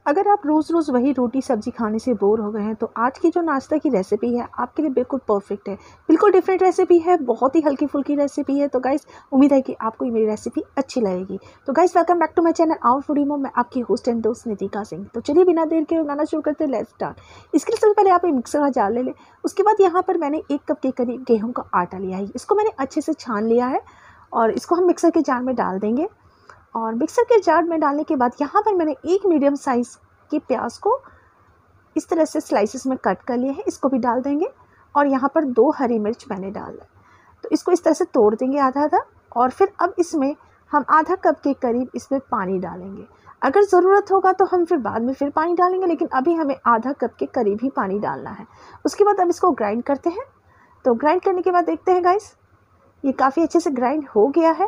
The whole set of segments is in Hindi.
अगर आप रोज़ रोज़ वही रोटी सब्ज़ी खाने से बोर हो गए हैं तो आज की जो नाश्ता की रेसिपी है आपके लिए बिल्कुल परफेक्ट है। बिल्कुल डिफरेंट रेसिपी है, बहुत ही हल्की फुल्की रेसिपी है। तो गाइस उम्मीद है कि आपको ये मेरी रेसिपी अच्छी लगेगी। तो guys welcome back to my channel our foodie mom. मैं आपकी होस्ट एंड दोस्त नितिका सिंह। तो चलिए बिना देर के बनाना शुरू करते हैं, लेट्स स्टार्ट। इसके लिए सबसे पहले आप एक मिक्सर का जार ले लें। उसके बाद यहाँ पर मैंने 1 कप के करीब गेहूँ का आटा लिया है। इसको मैंने अच्छे से छान लिया है और इसको हम मिक्सर के जार में डाल देंगे। और मिक्सर के जार में डालने के बाद यहाँ पर मैंने एक मीडियम साइज़ कि प्याज को इस तरह से स्लाइसेस में कट कर लिए हैं, इसको भी डाल देंगे। और यहाँ पर 2 हरी मिर्च मैंने डाला है, तो इसको इस तरह से तोड़ देंगे आधा आधा। और फिर अब इसमें हम आधा कप के करीब इसमें पानी डालेंगे। अगर ज़रूरत होगा तो हम फिर बाद में फिर पानी डालेंगे, लेकिन अभी हमें आधा कप के करीब ही पानी डालना है। उसके बाद अब इसको ग्राइंड करते हैं। तो ग्राइंड करने के बाद देखते हैं गाइस, ये काफ़ी अच्छे से ग्राइंड हो गया है।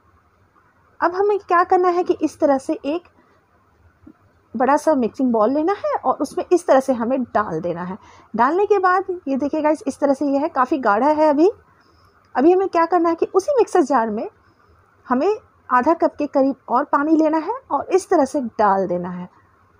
अब हमें क्या करना है कि इस तरह से एक बड़ा सा मिक्सिंग बॉल लेना है और उसमें इस तरह से हमें डाल देना है। डालने के बाद ये देखिए गाइस, इस तरह से ये है, काफ़ी गाढ़ा है। अभी हमें क्या करना है कि उसी मिक्सर जार में हमें आधा कप के करीब और पानी लेना है और इस तरह से डाल देना है।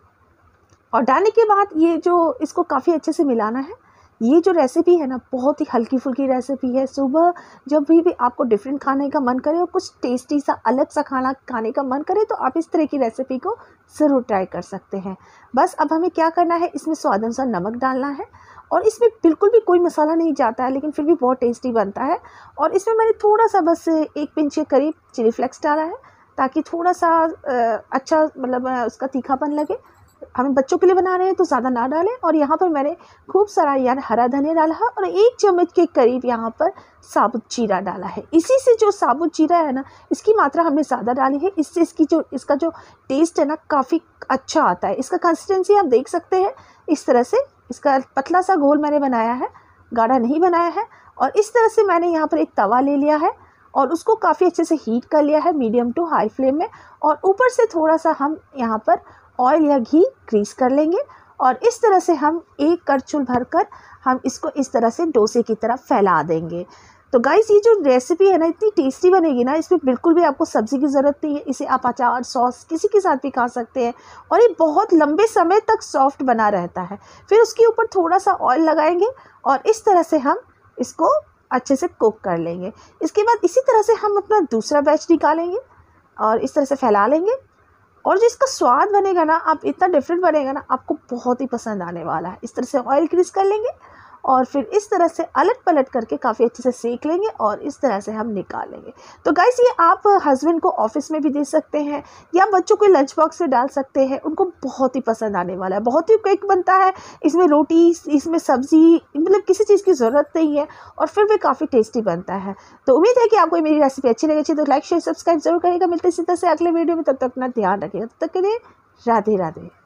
और डालने के बाद ये जो इसको काफ़ी अच्छे से मिलाना है। ये जो रेसिपी है ना, बहुत ही हल्की फुल्की रेसिपी है। सुबह जब भी आपको डिफरेंट खाने का मन करे और कुछ टेस्टी सा अलग सा खाना खाने का मन करे तो आप इस तरह की रेसिपी को ज़रूर ट्राई कर सकते हैं। बस अब हमें क्या करना है, इसमें स्वाद अनुसार नमक डालना है। और इसमें बिल्कुल भी कोई मसाला नहीं जाता है, लेकिन फिर भी बहुत टेस्टी बनता है। और इसमें मैंने थोड़ा सा बस 1 पिंच के करीब चिली फ्लेक्स डाला है, ताकि थोड़ा सा अच्छा मतलब उसका तीखापन लगे। हमें बच्चों के लिए बना रहे हैं तो ज़्यादा ना डालें। और यहाँ पर मैंने खूब सारा हरा धनिया डाला है और 1 चम्मच के करीब यहाँ पर साबुत जीरा डाला है। इसी से जो साबुत जीरा है ना, इसकी मात्रा हमने ज़्यादा डाली है। इससे इसका जो टेस्ट है ना, काफ़ी अच्छा आता है। इसका कंसिस्टेंसी आप देख सकते हैं, इस तरह से इसका पतला सा घोल मैंने बनाया है, गाढ़ा नहीं बनाया है। और इस तरह से मैंने यहाँ पर एक तवा ले लिया है और उसको काफ़ी अच्छे से हीट कर लिया है मीडियम टू हाई फ्लेम में। और ऊपर से थोड़ा सा हम यहाँ पर ऑयल या घी ग्रीस कर लेंगे और इस तरह से हम एक करछुल भरकर हम इसको इस तरह से डोसे की तरह फैला देंगे। तो गाइस ये जो रेसिपी है ना, इतनी टेस्टी बनेगी ना, इसमें बिल्कुल भी आपको सब्ज़ी की ज़रूरत नहीं है। इसे आप अचार सॉस किसी के साथ भी खा सकते हैं और ये बहुत लंबे समय तक सॉफ्ट बना रहता है। फिर उसके ऊपर थोड़ा सा ऑयल लगाएंगे और इस तरह से हम इसको अच्छे से कुक कर लेंगे। इसके बाद इसी तरह से हम अपना दूसरा बैच निकालेंगे और इस तरह से फैला लेंगे। और जो इसका स्वाद बनेगा ना, आप इतना डिफरेंट बनेगा ना, आपको बहुत ही पसंद आने वाला है। इस तरह से ऑयल ग्रीस कर लेंगे और फिर इस तरह से अलट पलट करके काफ़ी अच्छे से सेक लेंगे और इस तरह से हम निकाल लेंगे। तो गाइस ये आप हस्बैंड को ऑफिस में भी दे सकते हैं या बच्चों को लंच बॉक्स में डाल सकते हैं, उनको बहुत ही पसंद आने वाला है। बहुत ही क्विक बनता है, इसमें रोटी, इसमें सब्ज़ी, मतलब किसी चीज़ की ज़रूरत नहीं है और फिर भी काफ़ी टेस्टी बनता है। तो उम्मीद है कि आपको मेरी रेसिपी अच्छी लगेगी, तो लाइक शेयर सब्सक्राइब जरूर करिएगा। मिलते हैं सीधा से अगले वीडियो में, तब तक अपना ध्यान रखिएगा। तब तक के लिए राधे राधे।